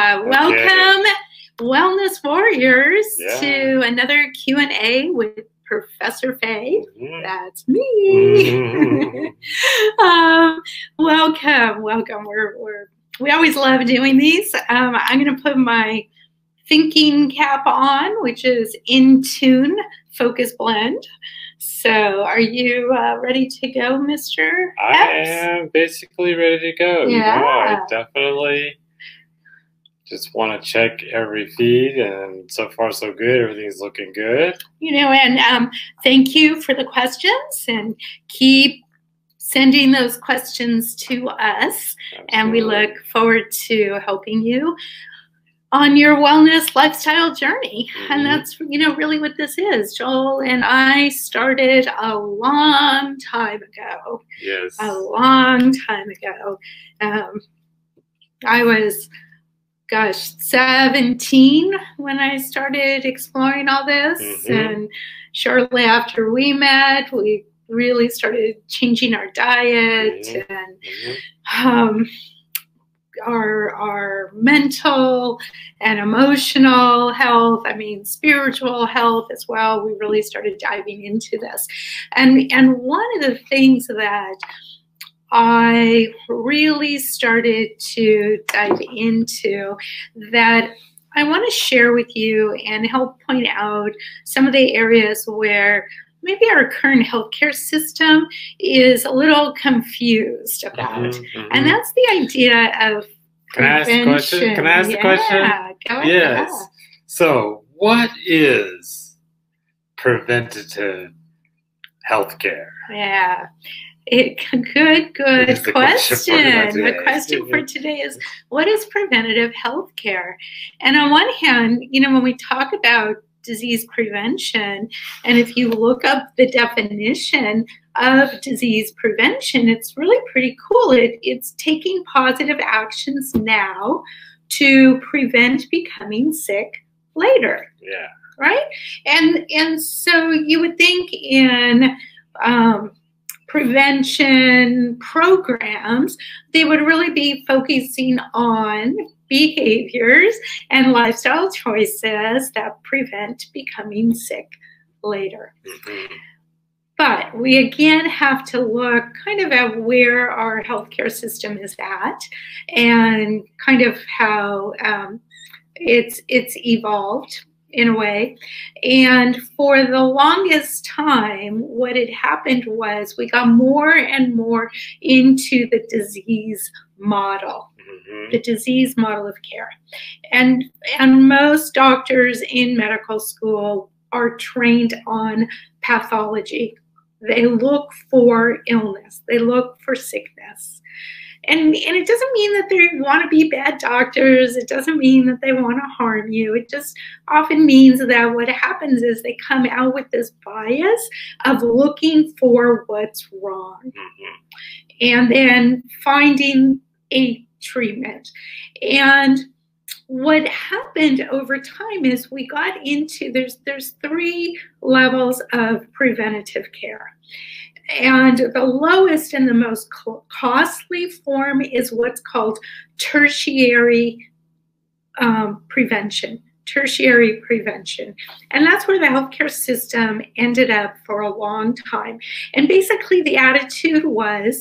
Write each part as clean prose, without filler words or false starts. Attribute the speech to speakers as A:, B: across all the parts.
A: Welcome, Wellness Warriors, to another Q&A with Professor Fay. That's me. Welcome. We always love doing these. I'm going to put my thinking cap on, which is In Tune Focus Blend. So are you ready to go, Mr.
B: I am basically ready to go.
A: Yeah.
B: You know, I definitely just want to check every feed, and so far so good. Everything's looking good.
A: You know, and thank you for the questions, and keep sending those questions to us.
B: Absolutely.
A: And we look forward to helping you on your wellness lifestyle journey. And that's, you know, really what this is. Joel and I started a long time ago.
B: Yes.
A: A long time ago. I was, 17 when I started exploring all this. And shortly after we met, we really started changing our diet and our mental and emotional health, spiritual health as well. We really started diving into this. And one of the things that I really started to dive into that I want to share with you and help point out some of the areas where maybe our current healthcare system is a little confused about. And that's the idea of prevention.
B: Can I ask the question?
A: Yeah, go ahead.
B: Yes. So what is preventative healthcare?
A: Yeah. Good question. The question for today is, what is preventative healthcare? And on one hand, you know, when we talk about disease prevention, and if you look up the definition of disease prevention, it's really pretty cool. It's taking positive actions now to prevent becoming sick later.
B: Yeah.
A: Right? And so you would think in prevention programs, they would really be focusing on behaviors and lifestyle choices that prevent becoming sick later. But we again have to look kind of at where our healthcare system is at and kind of how it's evolved in a way. And for the longest time, what had happened was we got more and more into the disease model. The disease model of care. And most doctors in medical school are trained on pathology. They look for illness. They look for sickness. And it doesn't mean that they want to be bad doctors. It doesn't mean that they want to harm you. It just often means that what happens is they come out with this bias of looking for what's wrong and then finding a treatment. And what happened over time is we got into, there's 3 levels of preventative care. And the lowest and the most costly form is what's called tertiary prevention. Tertiary prevention. And that's where the healthcare system ended up for a long time. And basically the attitude was,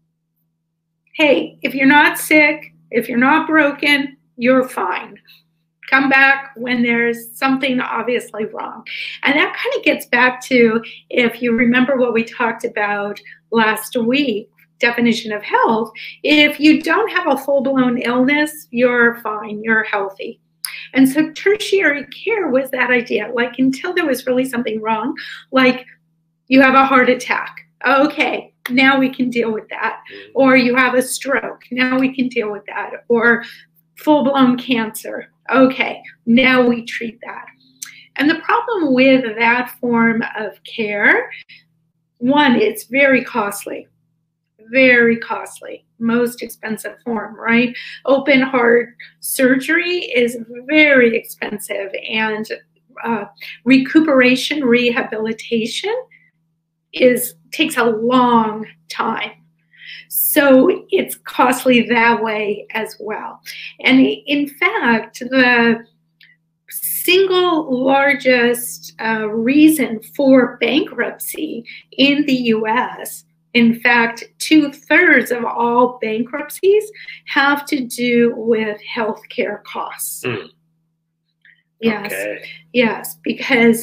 A: hey, if you're not sick, if you're not broken, you're fine. Come back when there's something obviously wrong. And that kind of gets back to, if you remember what we talked about last week, definition of health, if you don't have a full-blown illness, you're fine, you're healthy. And so tertiary care was that idea, like until there was really something wrong, like you have a heart attack. Okay, now we can deal with that. Or you have a stroke. Now we can deal with that. Or full-blown cancer. Okay, now we treat that. And the problem with that form of care, one, it's very costly. Very costly. Most expensive form, right? Open heart surgery is very expensive, and recuperation, rehabilitation takes a long time. So it's costly that way as well. And in fact, the single largest reason for bankruptcy in the US, in fact, 2/3 of all bankruptcies have to do with healthcare costs. Yes,
B: Okay.
A: yes, because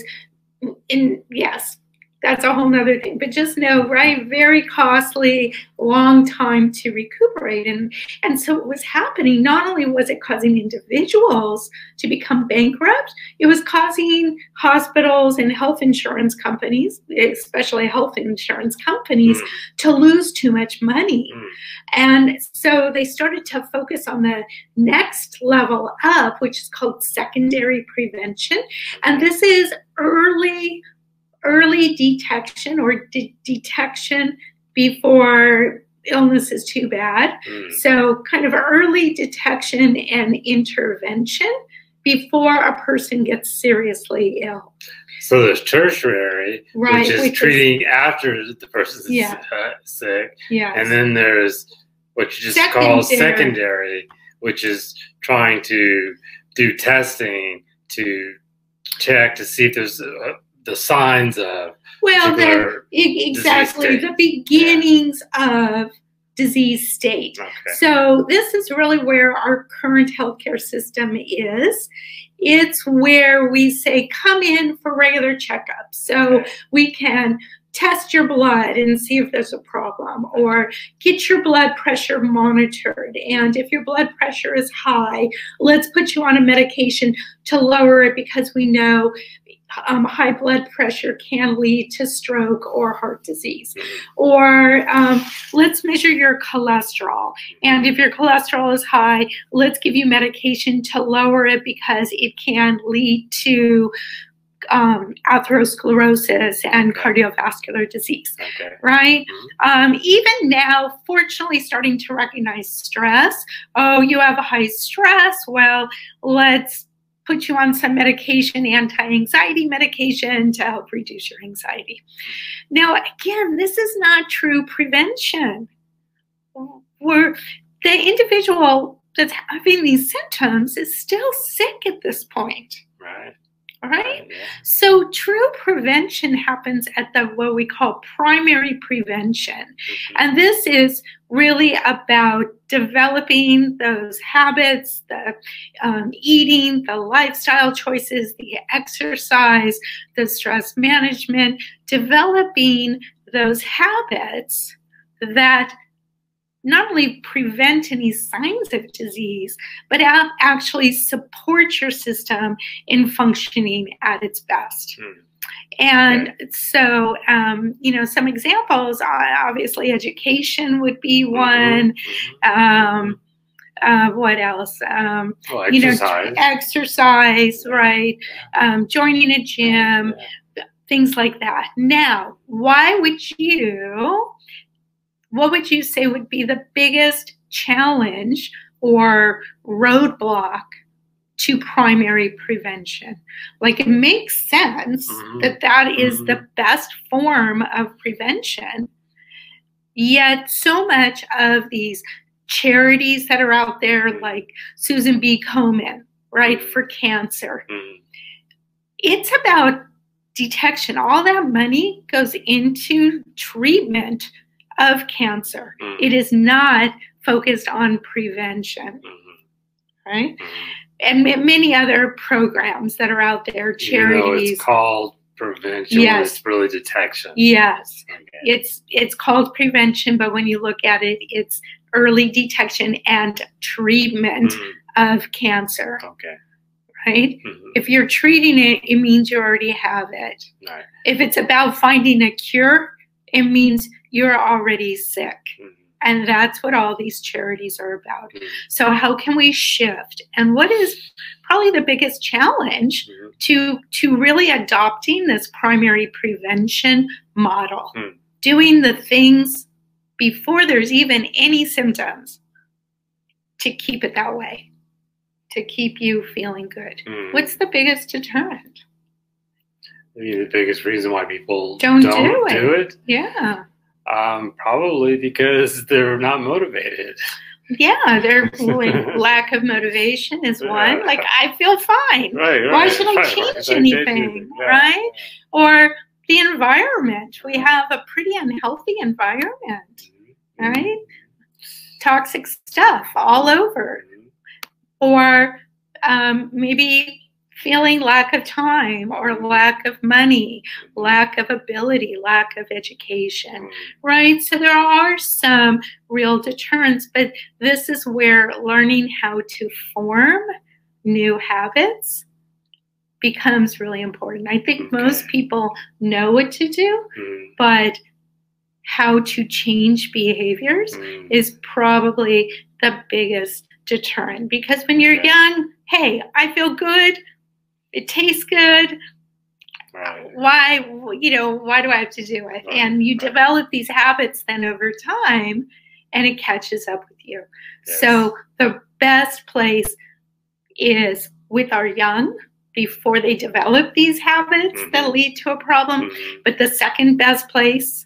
A: yes, that's a whole nother thing. But just know, right, very costly, long time to recuperate. And so what was happening, not only was it causing individuals to become bankrupt, it was causing hospitals and health insurance companies, especially health insurance companies, to lose too much money. And so they started to focus on the next level up, which is called secondary prevention. And this is early detection, or detection before illness is too bad. So kind of early detection and intervention before a person gets seriously ill.
B: So there's tertiary,
A: right,
B: which is treating after the person's sick.
A: Yes.
B: And then there's what you just call secondary, which is trying to do testing to check to see if there's the signs of
A: exactly the beginnings of disease state.
B: Okay.
A: So this is really where our current healthcare system is. It's where we say, come in for regular checkups. So we can test your blood and see if there's a problem, or get your blood pressure monitored. And if your blood pressure is high, let's put you on a medication to lower it, because we know high blood pressure can lead to stroke or heart disease. Or let's measure your cholesterol. And if your cholesterol is high, let's give you medication to lower it, because it can lead to atherosclerosis and cardiovascular disease, right? Even now, fortunately, starting to recognize stress. Oh, you have a high stress. Well, let's put you on some medication, anti-anxiety medication, to help reduce your anxiety. Now, again, this is not true prevention. Where the individual that's having these symptoms is still sick at this point. Right? So true prevention happens at what we call primary prevention. And this is really about developing those habits, the eating, the lifestyle choices, the exercise, the stress management, developing those habits that not only prevent any signs of disease, but actually support your system in functioning at its best. And so, you know, some examples, obviously education would be one. What else?
B: Exercise.
A: You know, exercise, right? Joining a gym, things like that. Now, what would you say would be the biggest challenge or roadblock to primary prevention? Like, it makes sense that is the best form of prevention. Yet so much of these charities that are out there, like Susan B. Komen, right, for cancer, it's about detection. All that money goes into treatment of cancer. It is not focused on prevention, right? And many other programs that are out there, charities.
B: You know, it's called prevention, but it's really detection.
A: Yes, it's called prevention, but when you look at it, it's early detection and treatment of cancer. Right? If you're treating it, it means you already have it. If it's about finding a cure, it means you're already sick. And that's what all these charities are about. So how can we shift? And what is probably the biggest challenge to really adopting this primary prevention model? Doing the things before there's even any symptoms to keep it that way, to keep you feeling good. What's the biggest deterrent?
B: Maybe the biggest reason why people
A: don't do it.
B: Yeah. Probably because they're not motivated.
A: Yeah, their lack of motivation is one. Like, I feel fine.
B: Right,
A: Why should I change anything, right? Or the environment. We have a pretty unhealthy environment, right? Toxic stuff all over. Or maybe feeling lack of time or lack of money, lack of ability, lack of education, right? So there are some real deterrents, but this is where learning how to form new habits becomes really important. I think most people know what to do, but how to change behaviors is probably the biggest deterrent, because when you're young, hey, I feel good, it tastes good. Right. Why do I have to do it? Right. And you develop these habits then over time, and it catches up with you. Yes. So the best place is with our young before they develop these habits that lead to a problem. But the second best place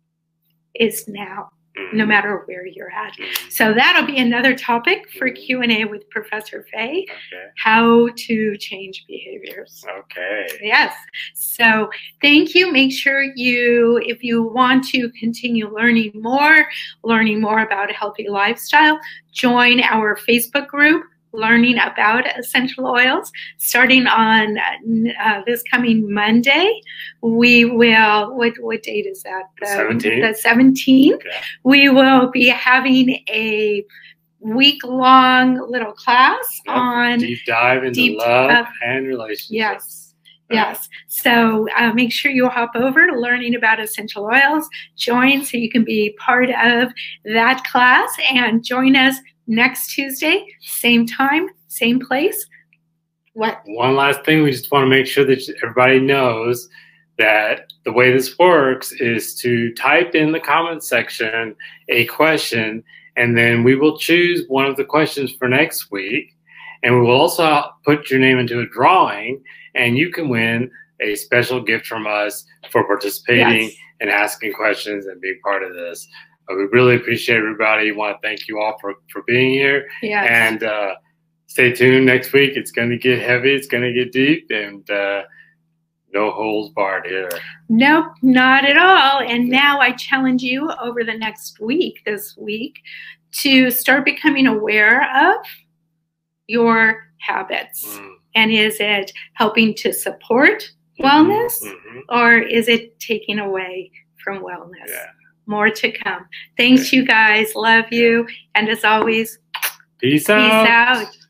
A: is now, no matter where you're at. So that'll be another topic for Q&A with Professor Fay, how to change behaviors. Okay. Yes. So thank you. Make sure if you want to continue learning more about a healthy lifestyle, join our Facebook group, Learning About Essential Oils. Starting on this coming Monday, we will, what date is that? The 17th. Okay. We will be having a week-long little class on
B: deep dive into love and relationships.
A: Yes. Yes. So make sure you hop over to Learning About Essential Oils, join so you can be part of that class, and join us next Tuesday, same time, same place. What?
B: One last thing, we just want to make sure that everybody knows that the way this works is to type in the comment section a question, and then we will choose one of the questions for next week, and we will also put your name into a drawing, and you can win a special gift from us for participating and asking questions and being part of this. We really appreciate everybody. We want to thank you all for being here. Yes. And stay tuned next week. It's going to get heavy. It's going to get deep. And no holds barred here.
A: Nope, not at all. And now I challenge you over the next week, this week, to start becoming aware of your habits. And is it helping to support wellness, or is it taking away from wellness? Yeah. More to come. Thanks, you guys. Love you. And as always,
B: peace out.
A: Peace out.